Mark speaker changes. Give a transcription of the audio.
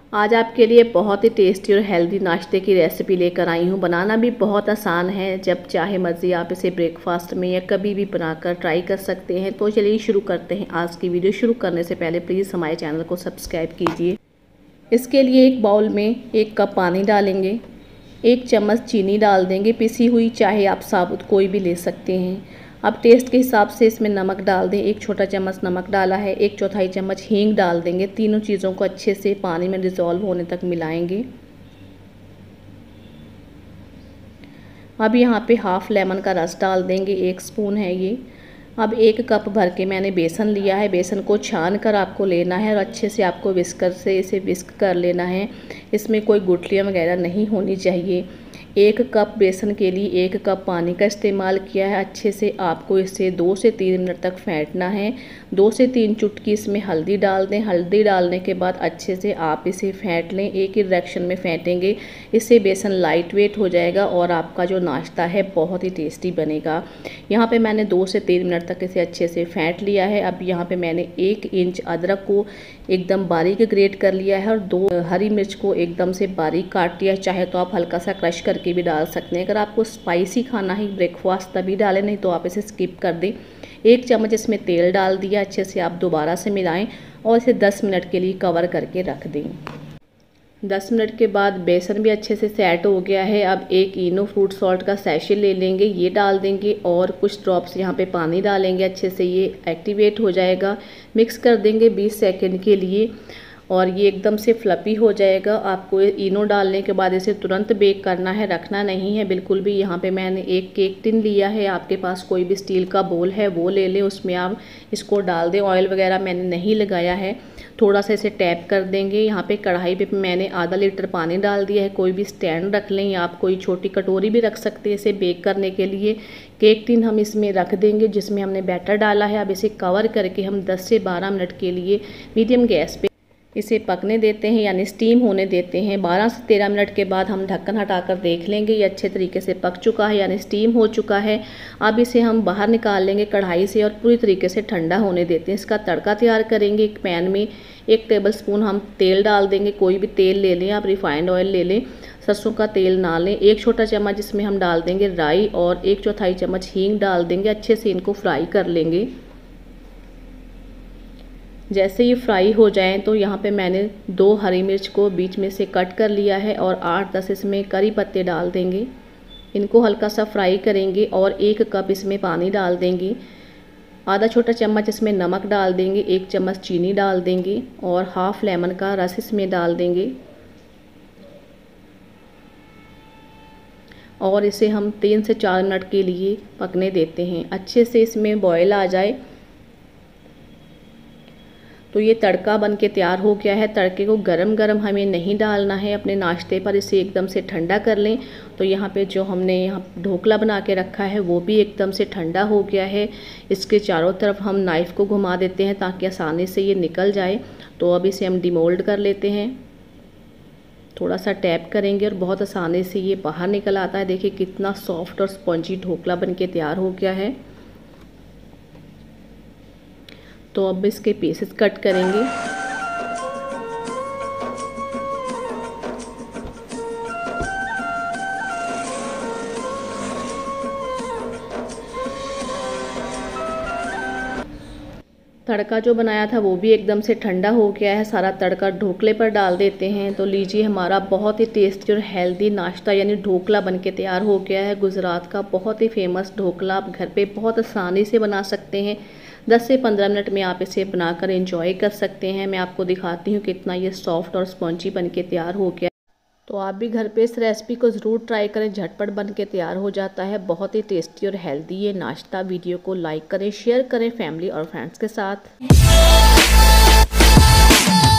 Speaker 1: आज आपके लिए बहुत ही टेस्टी और हेल्दी नाश्ते की रेसिपी लेकर आई हूँ। बनाना भी बहुत आसान है, जब चाहे मर्जी आप इसे ब्रेकफास्ट में या कभी भी बनाकर ट्राई कर सकते हैं। तो चलिए शुरू करते हैं। आज की वीडियो शुरू करने से पहले प्लीज़ हमारे चैनल को सब्सक्राइब कीजिए। इसके लिए एक बाउल में 1 कप पानी डालेंगे, 1 चम्मच चीनी डाल देंगे पिसी हुई, चाहे आप साबुत कोई भी ले सकते हैं। अब टेस्ट के हिसाब से इसमें नमक डाल दें। 1 छोटा चम्मच नमक डाला है। 1/4 चम्मच हींग डाल देंगे। तीनों चीज़ों को अच्छे से पानी में डिज़ोल्व होने तक मिलाएंगे। अब यहाँ पे हाफ लेमन का रस डाल देंगे, 1 स्पून है ये। अब 1 कप भर के मैंने बेसन लिया है। बेसन को छान कर आपको लेना है और अच्छे से आपको विस्कर से इसे विस्क कर लेना है। इसमें कोई गुठलियाँ वगैरह नहीं होनी चाहिए। 1 कप बेसन के लिए 1 कप पानी का इस्तेमाल किया है। अच्छे से आपको इसे 2 से 3 मिनट तक फेंटना है। 2 से 3 चुटकी इसमें हल्दी डाल दें। हल्दी डालने के बाद अच्छे से आप इसे फेंट लें। एक ही डायरेक्शन में फेंटेंगे, इससे बेसन लाइट वेट हो जाएगा और आपका जो नाश्ता है बहुत ही टेस्टी बनेगा। यहाँ पे मैंने 2 से 3 मिनट तक इसे अच्छे से फेंट लिया है। अब यहाँ पे मैंने 1 इंच अदरक को एकदम बारीक ग्रेट कर लिया है और 2 हरी मिर्च को एकदम से बारीक काट लिया। चाहे तो आप हल्का सा क्रश करके भी डाल सकते हैं। अगर आपको स्पाइसी खाना है ब्रेकफास्ट तभी डालें, नहीं तो आप इसे स्किप कर दें। 1 चम्मच इसमें तेल डाल दिया। अच्छे से आप दोबारा से मिलाएं और इसे 10 मिनट के लिए कवर करके रख दें। 10 मिनट के बाद बेसन भी अच्छे से सेट हो गया है। अब 1 इनो फ्रूट सॉल्ट का सैशे ले लेंगे, ये डाल देंगे और कुछ ड्रॉप्स यहाँ पे पानी डालेंगे। अच्छे से ये एक्टिवेट हो जाएगा। मिक्स कर देंगे 20 सेकंड के लिए और ये एकदम से फ्लफी हो जाएगा। आपको इनो डालने के बाद इसे तुरंत बेक करना है, रखना नहीं है बिल्कुल भी। यहाँ पे मैंने 1 केक टिन लिया है। आपके पास कोई भी स्टील का बोल है वो ले लें, उसमें आप इसको डाल दें। ऑयल वगैरह मैंने नहीं लगाया है। थोड़ा सा इसे टैप कर देंगे। यहाँ पे कढ़ाई पे मैंने आधा लीटर पानी डाल दिया है। कोई भी स्टैंड रख लें या आप कोई छोटी कटोरी भी रख सकते हैं इसे बेक करने के लिए। केक टिन हम इसमें रख देंगे जिसमें हमने बैटर डाला है। अब इसे कवर करके हम 10 से 12 मिनट के लिए मीडियम गैस पे इसे पकने देते हैं, यानी स्टीम होने देते हैं। 12 से 13 मिनट के बाद हम ढक्कन हटाकर देख लेंगे ये अच्छे तरीके से पक चुका है, यानी स्टीम हो चुका है। अब इसे हम बाहर निकाल लेंगे कढ़ाई से और पूरी तरीके से ठंडा होने देते हैं। इसका तड़का तैयार करेंगे। एक पैन में 1 टेबलस्पून हम तेल डाल देंगे। कोई भी तेल ले लें, आप रिफाइंड ऑयल ले लें, सरसों का तेल ना लें। 1 छोटा चम्मच इसमें हम डाल देंगे राई और 1/4 चम्मच हींग डाल देंगे। अच्छे से इनको फ्राई कर लेंगे। जैसे ये फ्राई हो जाएं तो यहाँ पे मैंने 2 हरी मिर्च को बीच में से कट कर लिया है और 8-10 इसमें करी पत्ते डाल देंगे। इनको हल्का सा फ्राई करेंगे और 1 कप इसमें पानी डाल देंगे। आधा छोटा चम्मच इसमें नमक डाल देंगे, 1 चम्मच चीनी डाल देंगे और हाफ लेमन का रस इसमें डाल देंगे और इसे हम 3 से 4 मिनट के लिए पकने देते हैं। अच्छे से इसमें बॉयल आ जाए तो ये तड़का बन के तैयार हो गया है। तड़के को गरम गरम हमें नहीं डालना है अपने नाश्ते पर, इसे एकदम से ठंडा कर लें। तो यहाँ पे जो हमने यहाँ ढोकला बना के रखा है वो भी एकदम से ठंडा हो गया है। इसके चारों तरफ हम नाइफ़ को घुमा देते हैं ताकि आसानी से ये निकल जाए। तो अब इसे हम डिमोल्ड कर लेते हैं। थोड़ा सा टैप करेंगे और बहुत आसानी से ये बाहर निकल आता है। देखिए कितना सॉफ्ट और स्पॉन्जी ढोकला बन के तैयार हो गया है। तो अब इसके पीसेस कट करेंगे। तड़का जो बनाया था वो भी एकदम से ठंडा हो गया है। सारा तड़का ढोकले पर डाल देते हैं। तो लीजिए हमारा बहुत ही टेस्टी और हेल्दी नाश्ता यानी ढोकला बन के तैयार हो गया है। गुजरात का बहुत ही फेमस ढोकला आप घर पे बहुत आसानी से बना सकते हैं। 10 से 15 मिनट में आप इसे बनाकर एंजॉय कर सकते हैं। मैं आपको दिखाती हूँ कितना ये सॉफ्ट और स्पॉन्जी बन के तैयार हो गया। तो आप भी घर पे इस रेसिपी को ज़रूर ट्राई करें, झटपट बन के तैयार हो जाता है। बहुत ही टेस्टी और हेल्दी ये नाश्ता। वीडियो को लाइक करें, शेयर करें फैमिली और फ्रेंड्स के साथ।